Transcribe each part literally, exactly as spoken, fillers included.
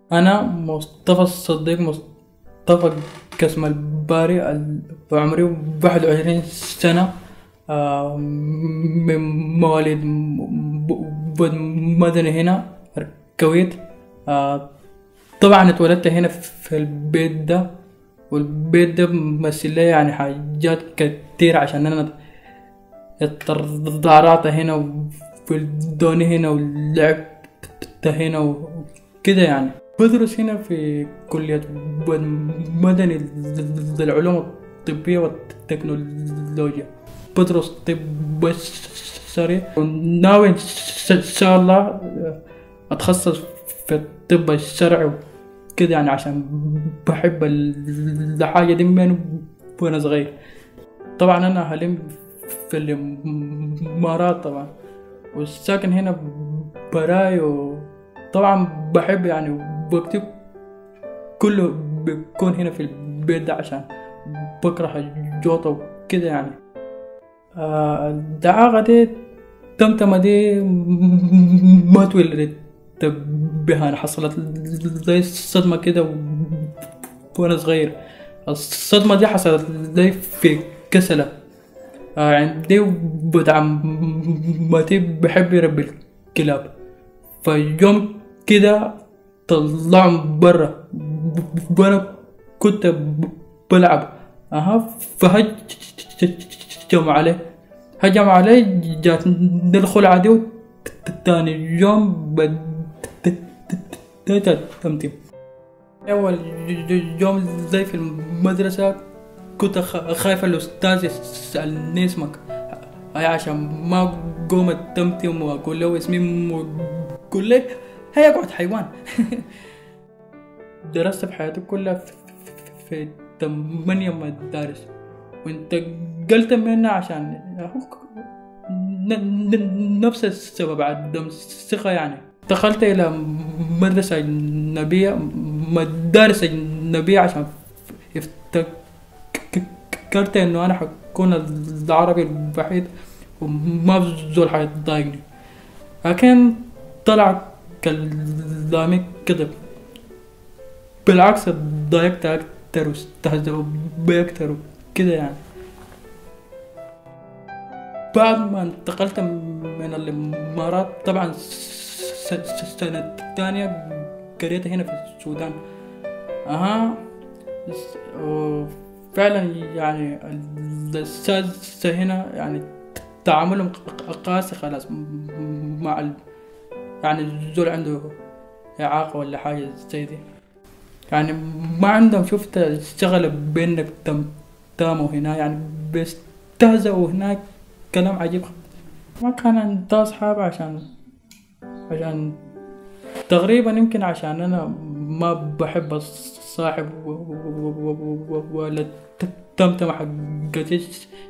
أنا مصطفى الصديق مصطفى قسم الباري، ال- عمري واحد وعشرين سنة. آه، من مواليد م- ب- ب- مدني هنا الكويت. آه، طبعا اتولدت هنا في البيت ده، والبيت ده ممثل لي يعني حاجات كتير عشان أنا اتضرعت هنا وولدوني هنا ولعبت هنا وكده يعني. بدرس هنا في كلية مدني للعلوم الطبية والتكنولوجيا. بدرس طب بشري وناوي إن شاء الله أتخصص في الطب الشرعي وكده يعني، عشان بحب الحاجة دي من وأنا صغير. طبعا أنا حاليا في الإمارات طبعا، والساكن هنا براي. وطبعا بحب يعني وقتي كله بيكون هنا في البيت ده، عشان بكره الجوطة وكده يعني. آه، الدعاقة دي تمتمة دي ما تولدت بها، أنا حصلت زي صدمة كده وأنا صغير. الصدمة دي حصلت لي في كسلة. آه، عندي بدعم ماتي بحب يربي الكلاب، فيوم كده طلعهم برا وانا كنت بلعب. اها فهجم عليه هجم علي، جات الخلعة دي. تاني يوم بديت تمتم. أول يوم زي في المدرسة كنت خايف الأستاذ يسألني اسمك، هاي عشان ما قوم التمتم وأقول له اسمي وأقول له هيا اقعد حيوان. درست في حياتي كلها في, في, في ثمانية مدارس، وانتقلت منها عشان نفس السبب، عدم الثقة يعني. دخلت إلى مدرسة أجنبية، مدارس أجنبية، عشان افتكرت إنه أنا حكون العربي الوحيد وما بزول حيضايقني، لكن طلع كلامي كذب. بالعكس ضايقت أكتر واستهزأوا بي أكتر وكده يعني. بعد ما انتقلت من الإمارات طبعا السنة الثانية قريت هنا في السودان. أها فعلا يعني الأساتذة هنا يعني تعاملهم قاسي خلاص مع ال... يعني الزول عنده إعاقة ولا حاجة زي دي، يعني ما عندهم شفت الشغل بينك تم تاموا هنا يعني بيستهزئوا هناك كلام عجيب. ما كان عندي أصحاب عشان عشان تقريبا يمكن عشان أنا ما بحب الصاحب ولا تمتم حقتي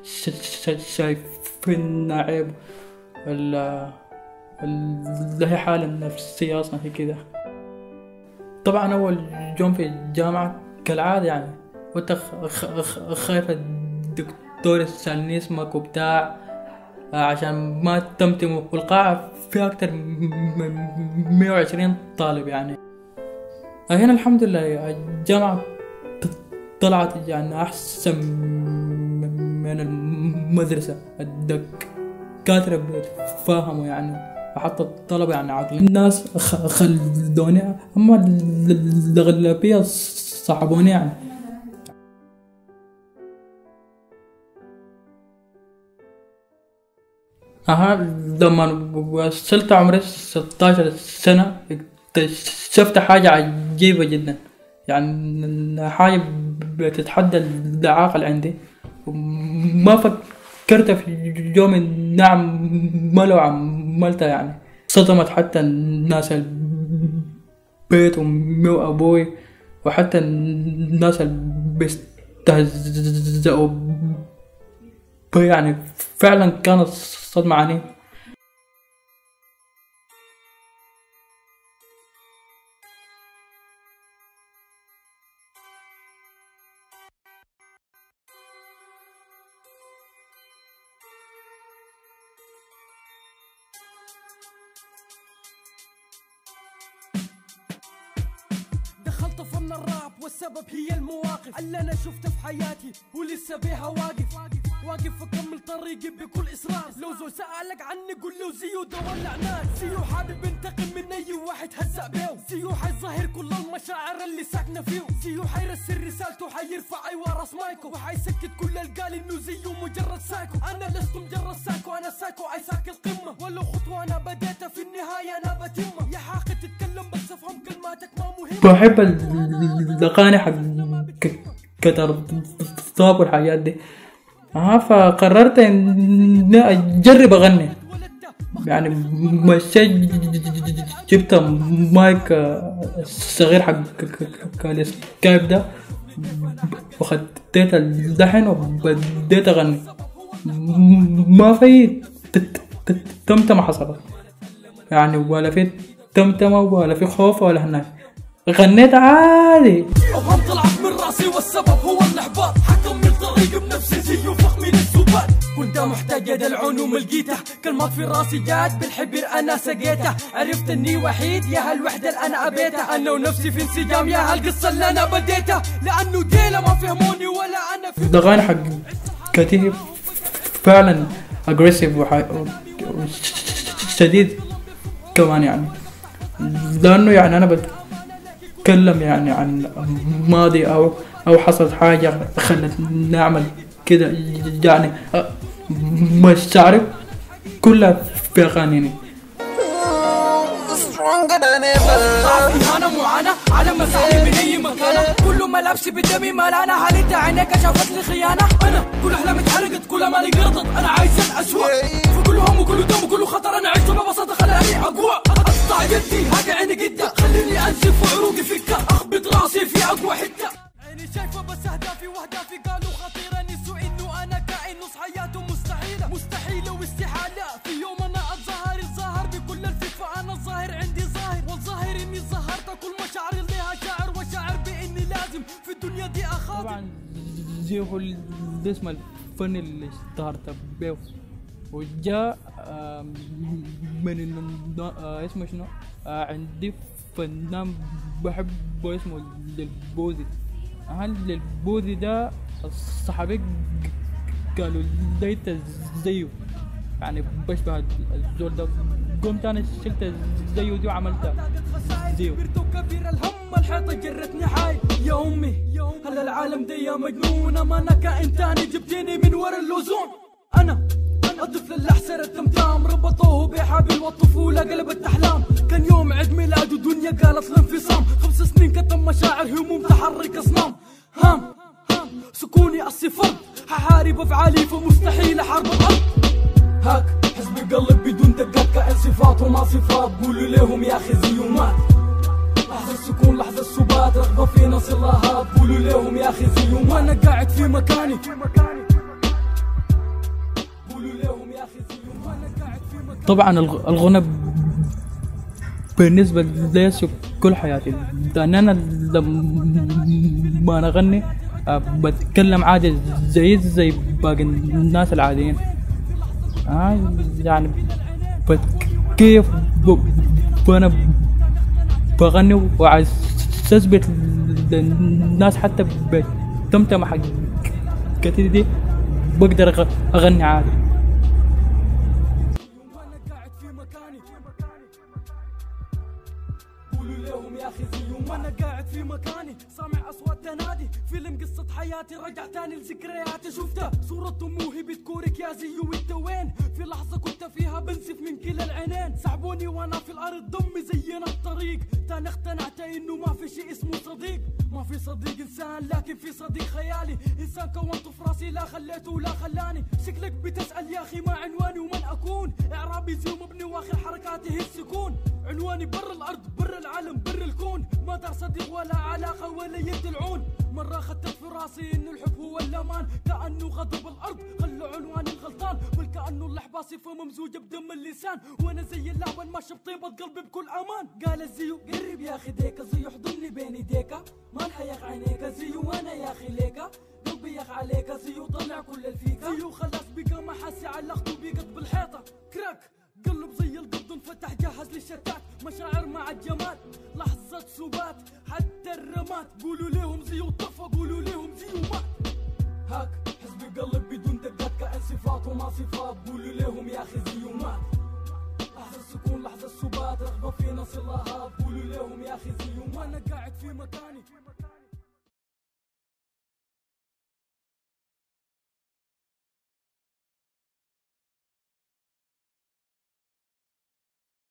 شايفين عيب، ولا اللي هي حالة نفسية أصلا هي كده. طبعا أول يوم في الجامعة كالعادة يعني كنت خايف الدكتور يسألني اسمك وبتاع، عشان ما تمتم. والقاعة فيها أكتر من مية وعشرين طالب يعني. هنا الحمد لله الجامعة طلعت يعني أحسن من المدرسة. الدكاترة بيتفاهموا يعني، وحتى الطلبة يعني عاقلين. الناس خلوني، أما الأغلبية صعبوني يعني. أها لما وصلت عمري ستاشر سنة اكتشفت حاجة عجيبة جدا، يعني حاجة بتتحدى الإعاقة اللي عندي. ما فكرت في يوم نعم ما لو عملتها يعني. صدمت حتى الناس البيت، أمي وأبوي، وحتى الناس اللي بيستهزئوا بي يعني. فعلا كانت صدمة عنيفة. اختفرنا الراب والسبب هي المواقف اللي انا شفتها في حياتي ولسه بيها واقف واقف اكمل طريقي بكل اصرار. لو زول سألك عني قول له زيو ده ولع نار. زيو حابب ينتقم من اي واحد هزأ بيه. زيو حيظهر كل المشاعر اللي ساكنه فيه. زيو حيرسل رسالته حيرفع ايوا راس مايكو وحيسكت كل القال انه زيو مجرد سايكو. انا لست مجرد سايكو انا سايكو عيساك القمه. ولو خطوه انا بديتها في النهايه انا بتمها. يا حاقد تتكلم بس افهم كلماتك ما مهمه. بحب الاغاني حق كتر الطاب والحاجات دي اه فقررت اني اجرب اغني. يعني مشيت جبت مايك صغير حق السكايب ده وخديت اللحن وبديت اغني. ما في تمتمة حصلت يعني ولا في تمتمة ولا في خوف ولا هناك. غنيت عادي. اوهام طلعت من راسي والسبب هو الاحباط. حكمل طريق بنفسي زي فخ من السبات. كنت محتاج يد العلوم لقيتها. كلمات في راسي جات بالحبر انا سقيتها. عرفت اني وحيد يا هالوحده اللي انا ابيتها. انا ونفسي في انسجام يا هالقصه اللي انا بديتها. لانه ديله ما فهموني ولا انا في الاغاني حق كتير فعلا اجريسيف وشديد كمان يعني. لانه يعني انا بتكلم يعني عن ماضي او او حصلت حاجه خلتني اعمل كده يعني مشاعر كلها في اغانيني. انا معانا على مساحي من اي مكانه. كل ملابسي بدمي ملانه. هل انت عينيك شافت لي خيانه؟ انا كل احلامي اتحرقت كل مالي قرطت. انا عايز الاسوء في كل هم وكل دم وكل خطر. انا عشت ببساطه خلاني اقوى. اقطع يدي هاجي عيني قده. خليني انزف وعروقي فكه. اخبط راسي في اقوى حته. عيني شايفه بس اهدافي واهدافي قالوا خطيره. نسوا انه انا كائن نص حياته مستحيله مستحيله واستحاله. في يوم انا اتظاهر الظاهر بكل الفكره. انا الظاهر عندي ظاهر والظاهر اني ظهرت كل مشاعري ليها شاعر وشاعر باني لازم في الدنيا دي اخاطر. طبعا زي هو الاسم الفني اللي اشتهرت به وجاء من اسمه شنو عندي فنان بحبه اسمه للبوذي. هل للبوذي ده الصحابي قالوا ليت زيه يعني بشبه الزول ده. قمت انا شلت زيه دي وعملتها زيه. كبير الهم الحيطه جرتني حي يا امي. هل العالم دي يا مجنونه؟ ما انا كائن تاني جبتيني من ورا اللزوم. انا الطفل اللي حسر التمتام ربطوه بحبل والطفوله قلبت احلام. كان يوم عيد ميلاد ودنيا قالت الانفصام. خمس سنين كتم مشاعر هموم تحرك اصنام. هام هام سكوني الصفر ححارب افعالي فمستحيل حرب الارض. هاك حزب قلب بدون دقات كائن صفات وما صفات. قولوا لهم يا اخي زيو مات. لحظة السكون لحظة السبات رغبة في نص اللاهات. قولوا لهم يا اخي زيو مات. وانا قاعد في مكاني. قولوا لهم يا اخي زيو مات. وانا قاعد في مكاني. طبعا الغنى بالنسبة لي كل حياتي. لأن أنا لما أغني بتكلم عادي زي زي باقي الناس العاديين. آه يعني كيف وأنا بغني وعايز أثبت للناس حتى بتمتم حق كتير دي بقدر أغني عادي. وانا قاعد في مكاني سامع اصوات تنادي. فيلم قصة حياتي رجع تاني لذكرياتي. شفتها صورة طموحي بتكورك يا زيو انت وين؟ في لحظة كنت فيها بنسف من كلا العينين. سحبوني وانا في الارض دمي زينا الطريق. تاني اقتنعت انه ما في شيء اسمه صديق. ما في صديق انسان لكن في صديق خيالي. انسان كونته في راسي لا خليته ولا خلاني. شكلك بتسأل يا اخي ما عنواني ومن اكون؟ اعرابي زيو مبني واخر حركاتي هي السكون. عنواني بر الارض بر العالم بر الكون. ما دار صديق ولا علاقة ولا يد العون. مرة خطت في راسي انه الحب هو الامان. كأنه غضب الارض خلوا عنواني الغلطان. بل كأنه اللحبة صفة ممزوجة بدم اللسان. وانا زي اللعبة ماشي بطيبة قلبي بكل امان. قال الزيو قرب يا اخي ديكا. زيو حضني بين ايديكا. ما الحياق عينيك زيو وانا يا اخي ليكا. قلبي يخ عليك زيو طلع كل الفيكا. زيو خلاص بقى ما حاسي علقته بيقط بالحيطة. كراك قلب زي القبض انفتح جهز للشتات. مشاعر مع الجمال لحظة سبات حتى الرماد. وانا قاعد في مكاني